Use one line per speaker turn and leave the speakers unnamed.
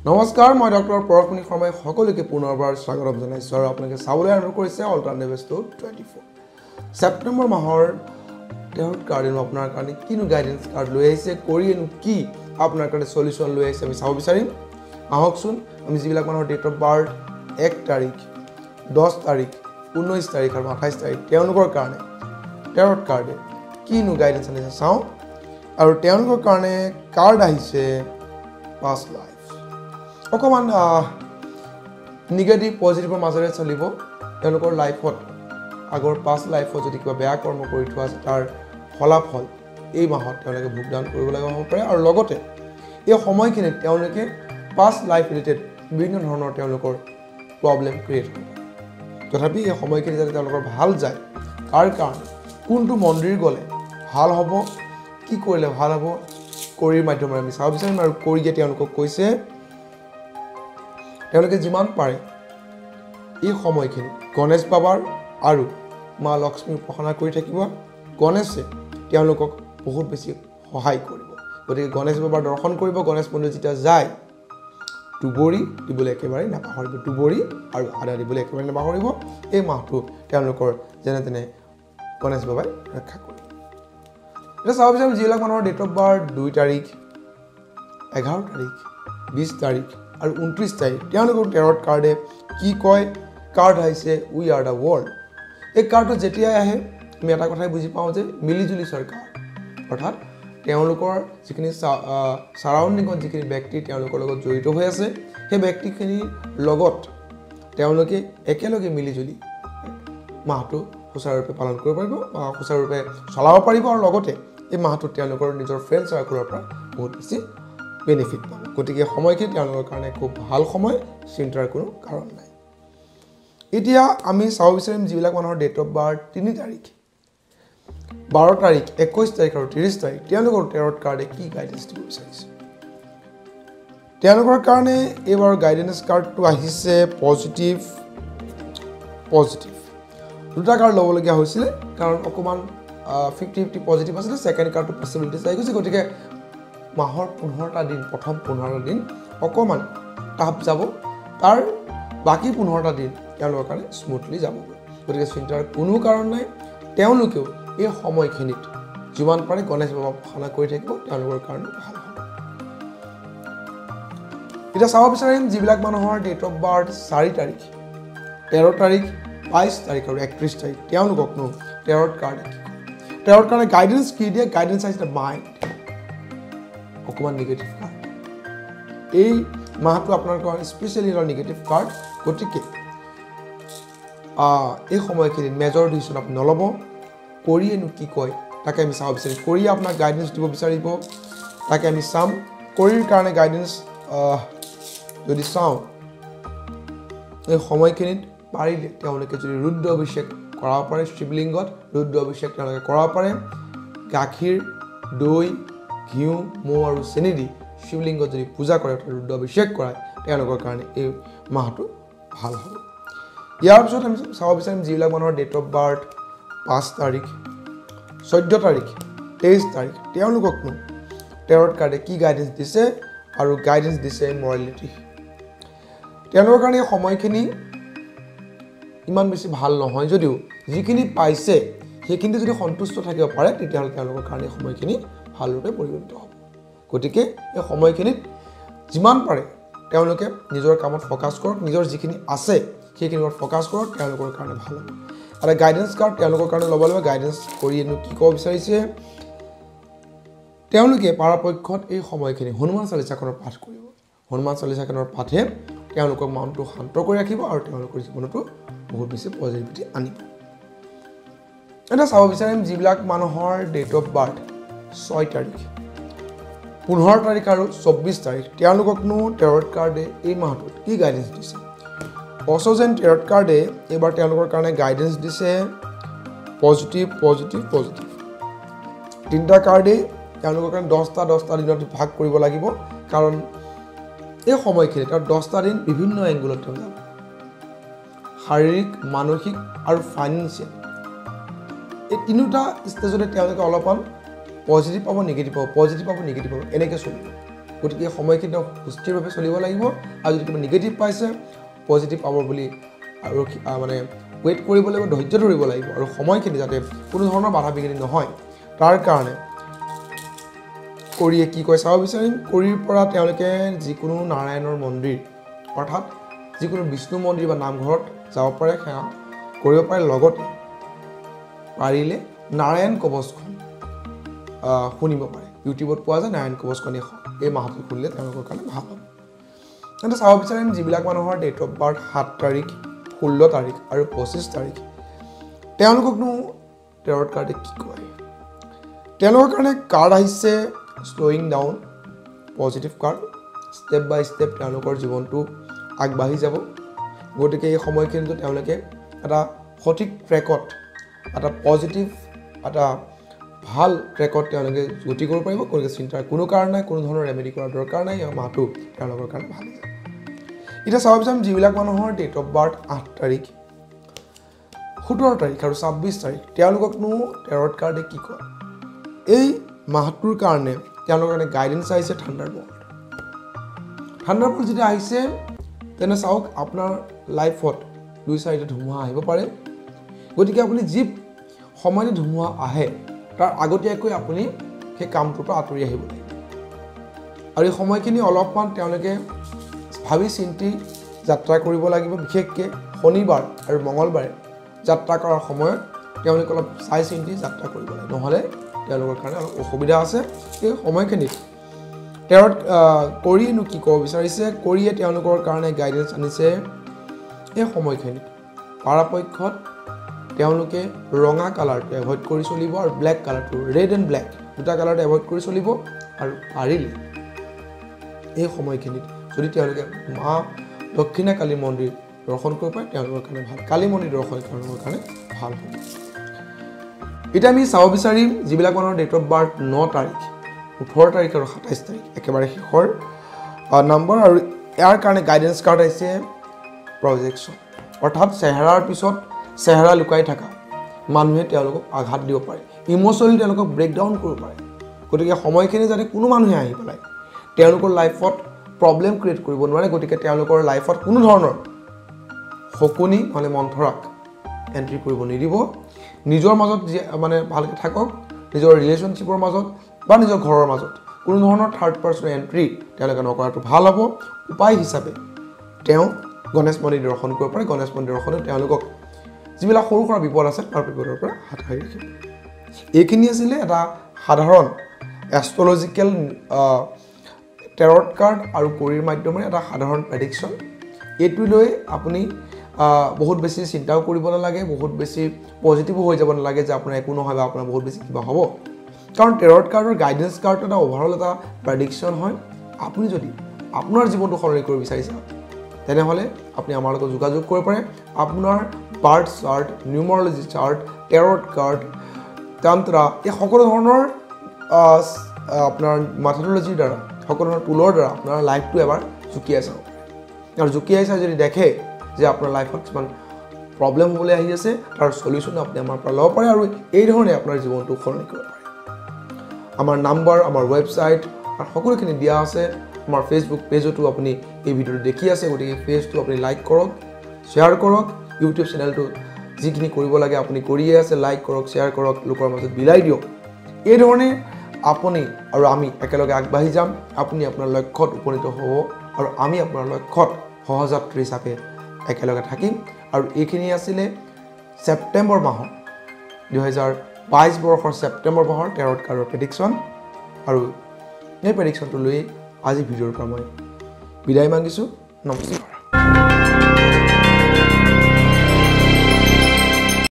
নমস্কাৰ মই Dr.Paraash শৰ্মাই সকলোকে পুনৰবাৰ স্বাগতম জনাইছো আৰু আপোনালোকে চাবলৈ আৰম্ভ কৰিছে Alternative Astro 24 সেপ্টেম্বৰ মাহৰ টেৰট কাৰ্ড আপোনাৰ কাৰণে কিনো গাইডেন্স কাৰ্ড লৈ আহিছে কোৰিয়ান কি আপোনাৰ কাৰণে সলিউশন লৈ আহিছে আমি চাব বিচাৰিম আহকচোন আমি যিবিলাক মানুহৰ ডেট অফ বাৰ্থ 1 তাৰিখ 10 তাৰিখ 19 তাৰিখ আৰু 28 তাৰিখ তেওঁলোকৰ কাৰণে টেৰট কাৰ্ডে কিনো গাইডেন্স আনিছে চাও আৰু তেওঁলোকৰ কাৰণে কাৰ্ড আহিছে পাস লাইফ অকমান নেগেটিভ পজিটিভৰ মাজেৰে চলিব তেওঁলোকৰ লাইফত আগৰ পাস লাইফত যদি কিবা বেয়া কৰ্ম কৰি থোৱা আছে তাৰ ফলাফল এই মাহত তেওঁলোকে ভোগদান কৰিব লগা হ'ব পাৰে আৰু লগতে এই সময়খিনিত তেওঁলোকে পাস লাইফ ৰিলেটেড বিভিন্ন ধৰণৰ তেওঁলোকৰ প্ৰবলেম ক্ৰিয়েট হ'ব তথাপি এই সময়খিনি যাতে তেওঁলোকৰ ভাল যায় তাৰ কাৰণে কোনটো মন্দিৰ গলে ভাল হ'ব কি কৰিলে ভাল হ'ব কৰিৰ মাধ্যমেৰে আমি চাব বিচাৰিম আৰু কৰিয়ে তেওঁলোকক কৈছে তেওঁলোকে যিমান পাৰে এই সময়খিনি গণেশ বাবাৰ আৰু মা লক্ষ্মী উপাসনা কৰি থাকিব গণেশে তেওঁলোকক বহুত বেছি সহায় কৰিব গতিকে গণেশ বাবাৰ দৰ্শন কৰিব গণেশ মন্দিৰ যেতিয়া যায় টুবৰি দিবলৈ একেবাৰে নাপাহৰিব টুবৰি আৰু আদা দিবলৈ একেবাৰে নাপাহৰিব এই মাহটো তেওঁলোকৰ যেনে তেনে গণেশ বাবাই ৰক্ষা কৰিব এটা চাব বিচাৰিম যিবিলাক মানুহৰ ডেট অফ বাৰ্থ 2 তাৰিখ 11 তাৰিখ 20 তাৰিখ আৰু 29 তাৰিখ তেওঁলোকৰ টেৰট কাৰ্ডে কি কয় কাৰ্ড আহিছে উই আৰ দা ৱৰ্ল্ড এই কাৰ্ডটো যেতিয়া আহে আমি এটা কথাই বুজি পাওঁ যে মিলিজুলি চৰকাৰ অৰ্থাৎ তেওঁলোকৰ যিখিনি সাৰাউণ্ডিঙত যিখিনি ব্যক্তি তেওঁলোকৰ লগত জড়িত হৈ আছে সেই ব্যক্তিখিনিৰ লগত তেওঁলোকে একেলগে মিলিজুলি মাহটো সুচাৰুৰূপে পালন কৰিব পাৰিব বা সুচাৰুৰূপে চলাব পাৰিব আৰু লগতে এই মাহটোত তেওঁলোকৰ নিজৰ ফ্ৰেণ্ড চাৰ্কুলৰ পৰা বহুত বেছি বেনিফিট পাব গতিকে সময়খিনি তেওঁলোকৰ কাৰণে খুব ভাল সময় চিন্তাৰ কোনো কাৰণ নাই এতিয়া আমি চাব বিচাৰিম যিবিলাক মানুহৰ ডেট অফ বাৰ্থ 3 তাৰিখ 12 তাৰিখ 21 তাৰিখ আৰু 30 তাৰিখ তেওঁলোকৰ টেৰট কাৰ্ডে কি গাইডেন্স দিব বিচাৰিছে তেওঁলোকৰ কাৰণে এইবাৰ গাইডেন্স কাৰ্ডটো আহিছে পজিটিভ দুটা কাৰ্ড ল'বলগীয়া হৈছিলে কাৰণ অকমান 50-50 পজিটিভ আছিল সেকেন্ড কাৰ্ডটো পসিবিলিটিছ আহি গৈছে গতিকে মাহৰ 15টা দিন প্ৰথম 15টা দিন অকমান টাফ যাব তাৰ বাকি 15টা দিন তেওঁলোকৰ কাৰণে স্মুথলি যাব গতিকে চিন্তাৰ কোনো কাৰণ নাই তেওঁলোকেও এই সময়খিনিত যিমান পাৰে গণেশ বাবা উপাসনা কৰি থাকিব তেওঁলোকৰ কাৰণে ভাল হ'ব এটা চাব বিচাৰিম যিবিলাক মানুহৰ ডেট অফ বাৰ্থ 4 তাৰিখ 13 তাৰিখ 22 তাৰিখ আৰু 31 তাৰিখ তেওঁলোককনো টেৰট কাৰ্ডে টেৰট কাৰ্ডে গাইডেন্স কি দিয়ে গাইডেন্স ইজ দ্য মাইণ্ড অকমান নেগেটিভ কাৰ্ড এই মাহটো আপোনাৰ কাৰণে স্পেশালি নেগেটিভ কাৰ্ড গতিকে এই সময়খিনিত মেজৰ ডিসিশন আপুনি নলব কৰিয়েনো কি কয় তাকে আমি চাব বিচাৰিম কৰি আপোনাক গাইডেন্স দিব বিচাৰিব তাকে আমি চাম কৰিৰ কাৰণে গাইডেন্স যদি চাওঁ এই সময়খিনিত পাৰিলে তেওঁলোকে যদি ৰুদ্ৰ অভিষেক কৰাব পাৰে শিৱলিংগত ৰুদ্ৰ অভিষেক তেওঁলোকে কৰাব পাৰে গাখীৰ দৈ ঘিউ মৌ আৰু চেনি দি শিৱলিংগত যদি পূজা কৰে ৰুদ্ৰ অভিষেক কৰায় তেওঁলোকৰ কাৰণে এই মাহটো ভাল হ'ব ইয়াৰ পিছত আমি চাব বিচাৰিম যিবিলাক মানুহৰ ডেট অফ বাৰ্থ 5 তাৰিখ 14 তাৰিখ 23 তাৰিখ তেওঁলোককনো টেৰট কাৰ্ডে কি গাইডেন্স দিছে আৰু গাইডেন্স দিছে মৰেলিটি তেওঁলোকৰ কাৰণে সময়খিনি ইমান বেছি ভাল নহয় যদিও যিখিনি পাইছে সেইখিনি যদি সন্তুষ্ট থাকিব পাৰে তেতিয়াহ'লে তেওঁলোকৰ কাৰণে সময়খিনি ভালৰূপে পৰিগণিত হ'ব গতিকে এই সময়খিনিত যিমান পাৰে তেওঁলোকে নিজৰ কামত ফোকাস কৰক নিজৰ যিখিনি আছে সেইখিনিৰ ওপৰত ফোকাস কৰক তেওঁলোকৰ কাৰণে ভাল হ'ব আৰু গাইডেন্স কাৰ্ড তেওঁলোকৰ কাৰণে ল'ব লাগিব গাইডেন্স কৰিয়েনো কি ক'ব বিচাৰিছে তেওঁলোকে পৰাপক্ষত এই সময়খিনি হনুমান চালিচাখনৰ পাঠ কৰিব হনুমান চালিচাখনৰ পাঠে তেওঁলোকৰ মনটো শান্ত কৰি ৰাখিব আৰু তেওঁলোকৰ জীৱনতো বহুত বেছি পজিটিভিটি আনিব এটা চাব বিচাৰিম যিবিলাক মানুহৰ ডেট অফ বাৰ্থ 6 তাৰিখ 15 তাৰিখ আৰু 24 তাৰিখ তেওঁলোককনো টেৰট কাৰ্ডে এই মাহটোত কি গাইডেন্স দিছে অসোজেন টেৰট কাৰ্ডে এবাৰ তেওঁলোকৰ কাৰণে গাইডেন্স দিছে পজিটিভ তিনিটা কাৰ্ডে তেওঁলোকৰ কাৰণে 10টা দিনত ভাগ কৰিব লাগিব কাৰণ এই সময়খিনিত 10টা দিন বিভিন্ন এংগুলত যাব শাৰীৰিক মানসিক আৰু ফাইনেন্সিয়েল এই তিনিটা ষ্টেজতে তেওঁলোকে অলপমান পজিটিভ পাব নেগেটিভ পাব এনেকৈ চলিব গতিকে সময়খিনি সুস্থিৰভাৱে চলিব লাগিব আৰু যদি কিবা নিগেটিভ পাইছে পজিটিভ পাব বুলি আৰু মানে ৱেইট কৰিব লাগিব ধৈৰ্য ধৰিব লাগিব আৰু সময়খিনি যাতে কোনো ধৰণৰ বাধা বিঘিনি নহয় তাৰ কাৰণে কৰিয়ে কি কয় চাব বিচাৰিম কৰিৰ পৰা তেওঁলোকে যিকোনো নাৰায়ণৰ মন্দিৰ অৰ্থাৎ যিকোনো বিষ্ণু মন্দিৰ বা নামঘৰত যাব পাৰে সেৱা কৰিব পাৰে লগতে পাৰিলে নাৰায়ণ কবচখন শুনিব পাৰে ইউটিউবত পোৱা যায় নাৰায়ণ কবচখন এই মাহটো শুনিলে তেওঁলোকৰ কাৰণে ভাল হ'ব তেন্তে চাব বিচাৰিম যিবিলাক মানুহৰ ডেট অফ বাৰ্থ 7 তাৰিখ 16 তাৰিখ আৰু 25 তাৰিখ তেওঁলোককনো টেৰট কাৰ্ডে কি কয় তেওঁলোকৰ কাৰণে কাৰ্ড আহিছে slowing down positive card step by step তেওঁলোকৰ জীৱনটো আগবাঢ়ি যাব গতিকে এই সময়খিনিতো তেওঁলোকে এটা সঠিক ট্ৰেকত এটা পজিটিভ এটা ভাল ট্ৰেকত তেওঁলোকে গতি কৰিব পাৰিব গতিকে চিন্তাৰ কোনো কাৰণ নাই কোনো ধৰণৰ ৰেমেডি কৰাৰ দৰকাৰ নাই এই মাহটো তেওঁলোকৰ কাৰণে ভাল যায় এতিয়া চাব বিচাৰিম যিবিলাক মানুহৰ ডেট অফ বাৰ্থ 8 তাৰিখ 17 তাৰিখ আৰু 26 তাৰিখ তেওঁলোককনো টেৰট কাৰ্ডে কি কয় এই মাহটোৰ কাৰণে তেওঁলোকৰ কাৰণে গাইডেন্স আহিছে থাণ্ডাৰবল্ট যেতিয়া আহিছে তেনে চাওক আপোনাৰ লাইফত 2-4টা ধুমুহা আহিব পাৰে গতিকে আপুনি যি সময়তে ধুমুহা আহে তাৰ আগতীয়াকৈ আপুনি সেই কামটোৰ পৰা আঁতৰি আহিব লাগিব আৰু এই সময়খিনি অলপমান তেওঁলোকে ভাবি চিন্তি যাত্ৰা কৰিব লাগিব বিশেষকৈ শনিবাৰ আৰু মঙলবাৰে যাত্ৰা কৰাৰ সময়ত তেওঁলোকে অলপ চাই চিন্তি যাত্ৰা কৰিব লাগে নহ'লে তেওঁলোকৰ কাৰণে অলপ অসুবিধা আছে এই সময়খিনিত টেৰট কৰিয়েনো কি ক'ব বিচাৰিছে কৰিয়ে তেওঁলোকৰ কাৰণে গাইডেন্স আনিছে এই সময়খিনিত পৰাপক্ষত তেওঁলোকে ৰঙা কালাৰটো এভইড কৰি চলিব আৰু ব্লেক কালাৰটো ৰেড এণ্ড ব্লেক দুটা কালাৰটো এভইড কৰি চলিব আৰু পাৰিলে এই সময়খিনিত যদি তেওঁলোকে মা দক্ষিণা কালী মন্দিৰ দৰ্শন কৰিব পাৰে তেওঁলোকৰ কাৰণে ভাল কালী মন্দিৰ দৰ্শন তেওঁলোকৰ কাৰণে ভাল হ'ব এতিয়া আমি চাব বিচাৰিম যিবিলাক মানুহৰ ডেট অফ বাৰ্থ 9 তাৰিখ 18 তাৰিখ আৰু 27 তাৰিখ একেবাৰে শেষৰ নম্বৰ আৰু ইয়াৰ কাৰণে গাইডেন্স কাৰ্ড আহিছে প্ৰজেকশ্যন অৰ্থাৎ চেহেৰাৰ পিছত চেহেৰা লুকাই থকা মানুহে তেওঁলোকক আঘাত দিব পাৰে ইমোশ্যনেলি তেওঁলোকক ব্ৰেকডাউন কৰিব পাৰে গতিকে সময়খিনি যাতে কোনো মানুহে আহি পেলাই তেওঁলোকৰ লাইফত প্ৰব্লেম ক্ৰিয়েট কৰিব নোৱাৰে গতিকে তেওঁলোকৰ লাইফত কোনো ধৰণৰ শকুনি মানে মন্থৰাক এন্ট্ৰি কৰিব নিদিব নিজৰ মাজত মানে ভালকৈ থাকক নিজৰ ৰিলেশ্যনশ্বিপৰ মাজত বা নিজৰ ঘৰৰ মাজত কোনো ধৰণৰ থাৰ্ড পাৰ্চন এন্ট্ৰি তেওঁলোকে নকৰাটো ভাল হ'ব উপায় হিচাপে তেওঁ গণেশ মন্দিৰ দৰ্শন কৰিব পাৰে গণেশ মন্দিৰ দৰ্শনে তেওঁলোকক যিবিলাক সৰু সুৰা বিপদ আছে তাৰ বিপদৰ পৰা হাত সাৰি ৰাখিব এইখিনি আছিলে এটা সাধাৰণ এষ্ট্ৰলজিকেল টেৰট কাৰ্ড আৰু কৰিৰ মাধ্যমেৰে এটা সাধাৰণ প্ৰেডিকশ্যন এইটো লৈ আপুনি বহুত বেছি চিন্তাও কৰিব নালাগে বহুত বেছি পজিটিভো হৈ যাব নালাগে যে আপোনাৰ একো নহয় বা আপোনাৰ বহুত বেছি কিবা হ'ব কাৰণ টেৰট কাৰ্ডৰ গাইডেন্স কাৰ্ডটো এটা অভাৰঅল এটা প্ৰেডিকশ্যন হয় আপুনি যদি আপোনাৰ জীৱনটো সলনি কৰিব বিচাৰিছে তেনেহ'লে আপুনি আমাৰ লগত যোগাযোগ কৰিব পাৰে আপোনাৰ birth chart numerology chart tarot card tantra এই সকলো ধৰণৰ আপোনাৰ মেথডলজিৰ দ্বাৰা সকলো ধৰণৰ টুলৰ দ্বাৰা আপোনাৰ লাইফটো এবাৰ জুকিয়াই চাব আৰু জুকিয়াই চাই যদি দেখে যে আপোনাৰ লাইফত কিছুমান প্ৰব্লেম হ'বলৈ আহি আছে তাৰ সলিউশ্যন আপুনি আমাৰ পৰা ল'ব পাৰে আৰু এই ধৰণে আপোনাৰ জীৱনটো সলনি কৰিব পাৰে আমাৰ নাম্বাৰ আমাৰ ৱেবছাইট আৰু সকলোখিনি দিয়া আছে আমাৰ ফেচবুক পেজতো আপুনি এই ভিডিঅ'টো দেখি আছে গতিকে পেজটো আপুনি লাইক কৰক শ্বেয়াৰ কৰক ইউটিউব চেনেলটো যিখিনি কৰিব লাগে আপুনি কৰিয়ে আছে লাইক কৰক শ্বেয়াৰ কৰক লোকৰ মাজত বিলাই দিয়ক এই ধৰণে আপুনি আৰু আমি একেলগে আগবাঢ়ি যাম আপুনি আপোনাৰ লক্ষ্যত উপনীত হ'ব আৰু আমি আপোনাৰ লক্ষ্যত সহযাত্ৰী হিচাপে একেলগে থাকিম আৰু এইখিনি আছিলে ছেপ্টেম্বৰ মাহৰ 2022 বৰ্ষৰ ছেপ্টেম্বৰ মাহৰ টেৰট কাৰ্ডৰ প্ৰেডিকশ্যন আৰু এই প্ৰেডিকশ্যনটো লৈ আজি ভিডিঅ'ৰ পৰা মই বিদায় মাগিছোঁ নমস্কাৰ